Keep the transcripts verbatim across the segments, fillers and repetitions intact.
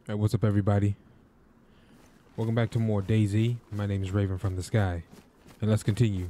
Hey, what's up, everybody? Welcome back to more DayZ. My name is Raven from the Sky, and let's continue.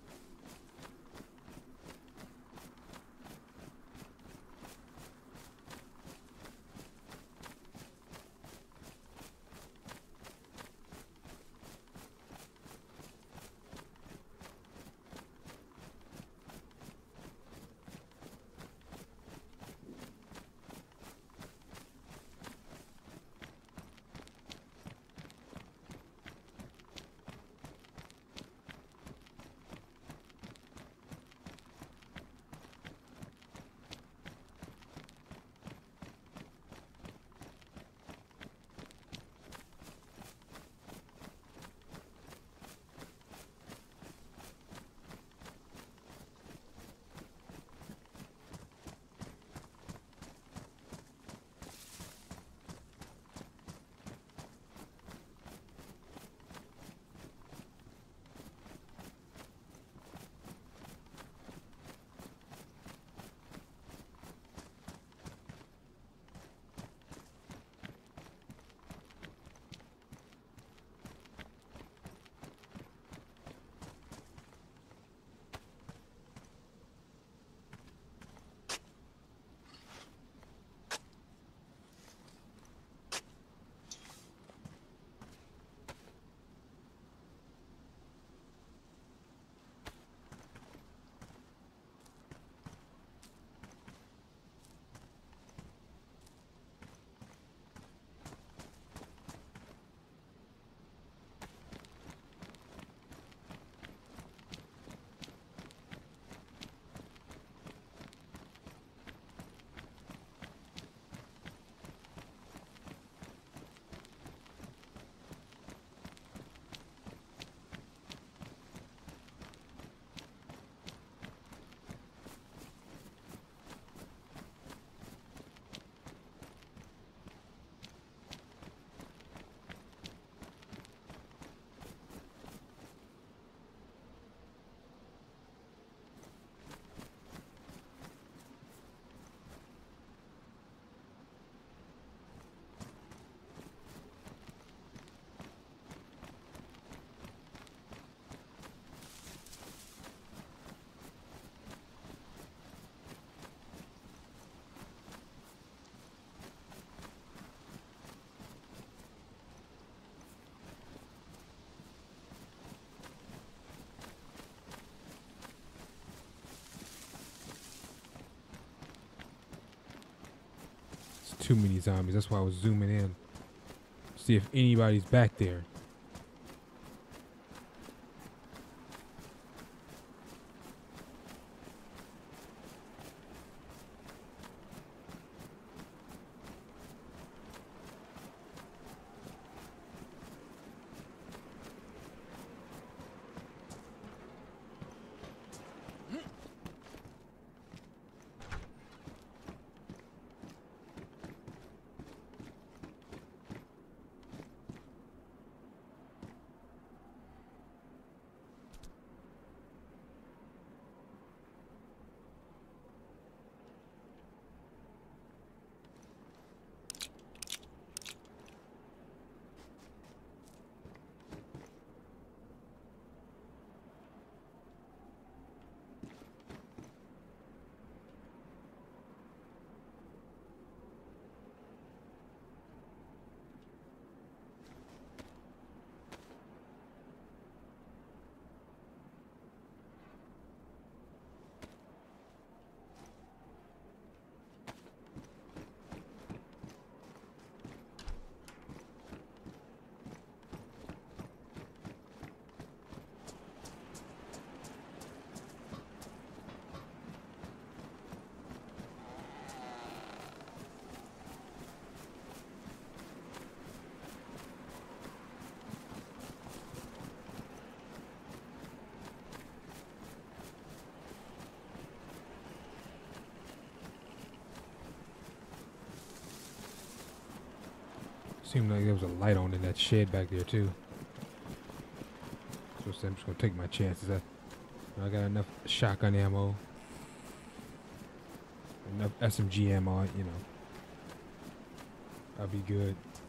Too many zombies. That's why I was zooming in. See if anybody's back there. Seemed like there was a light on in that shed back there too. So I'm just gonna take my chances. I, I got enough shotgun ammo, enough S M G ammo, you know. I'll be good.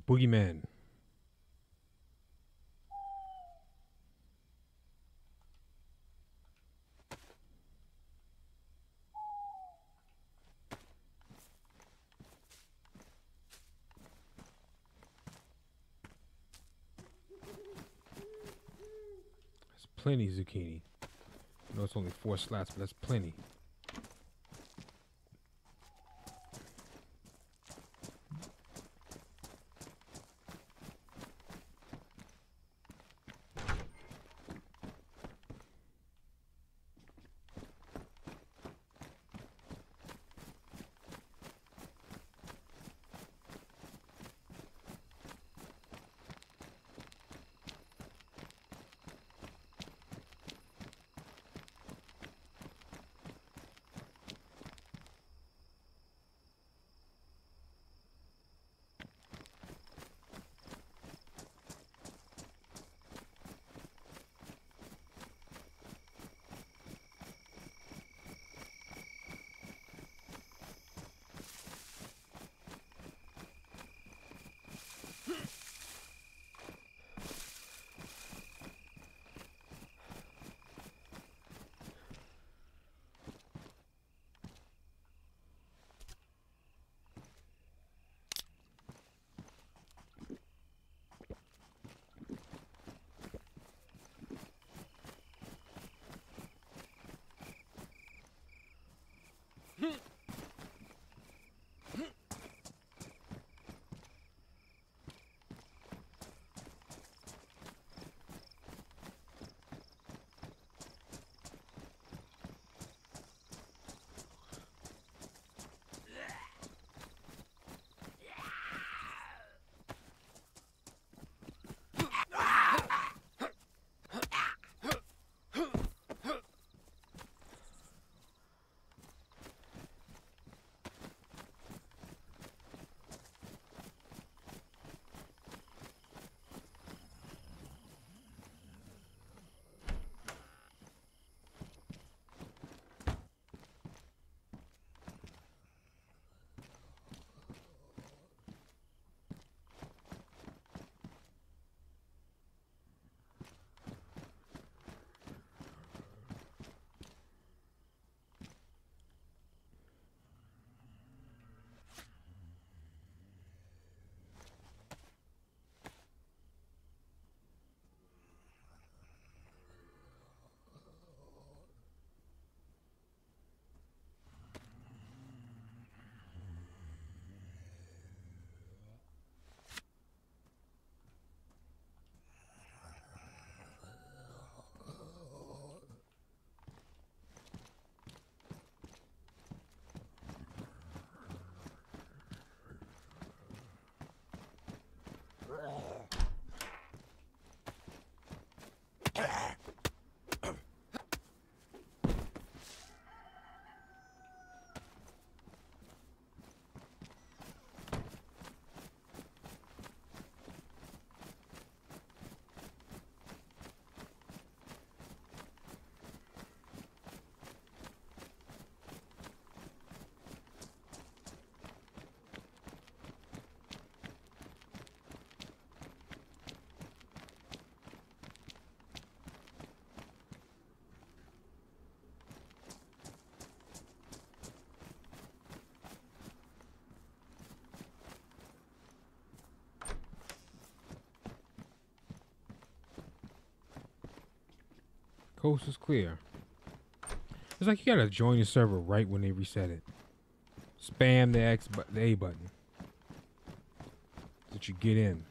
Boogeyman. That's plenty zucchini. I know it's only four slats, but that's plenty. Coast is clear. It's like you gotta join the server right when they reset it. Spam the X, bu the A button, so that you get in.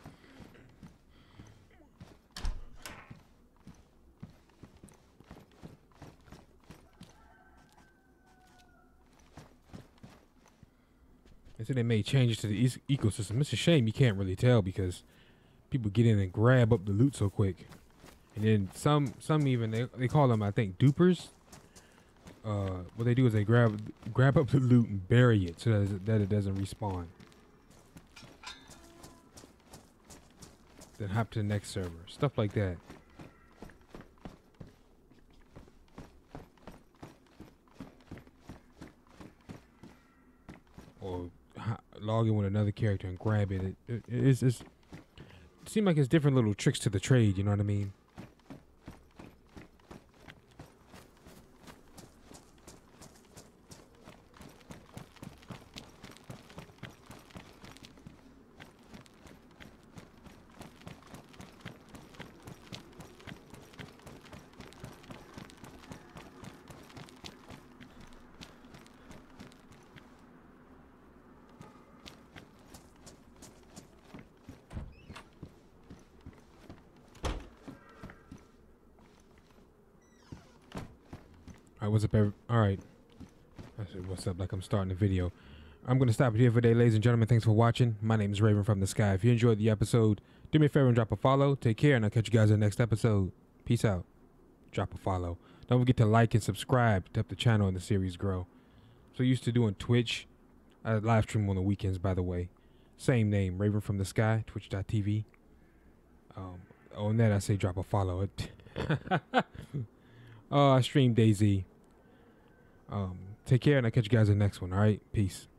They said they made changes to the e ecosystem. It's a shame you can't really tell because people get in and grab up the loot so quick. And then some, some even they they call them, I think, dupers. Uh, what they do is they grab grab up the loot and bury it so that it, that it doesn't respawn. Then hop to the next server, stuff like that. Or log in with another character and grab it. It, it it's, it's it seems like it's different little tricks to the trade. You know what I mean? All right, what's up, every all right. I said, what's up, like I'm starting the video. I'm going to stop it here for today, ladies and gentlemen. Thanks for watching. My name is Raven from the Sky. If you enjoyed the episode, do me a favor and drop a follow. Take care, and I'll catch you guys in the next episode. Peace out. Drop a follow. Don't forget to like and subscribe to help the channel and the series grow. So used to doing Twitch. I live stream on the weekends, by the way. Same name, Raven from the Sky, twitch dot t v. Um, on that, I say drop a follow. Oh, I stream DayZ. Um, take care, and I'll catch you guys in the next one. All right, peace.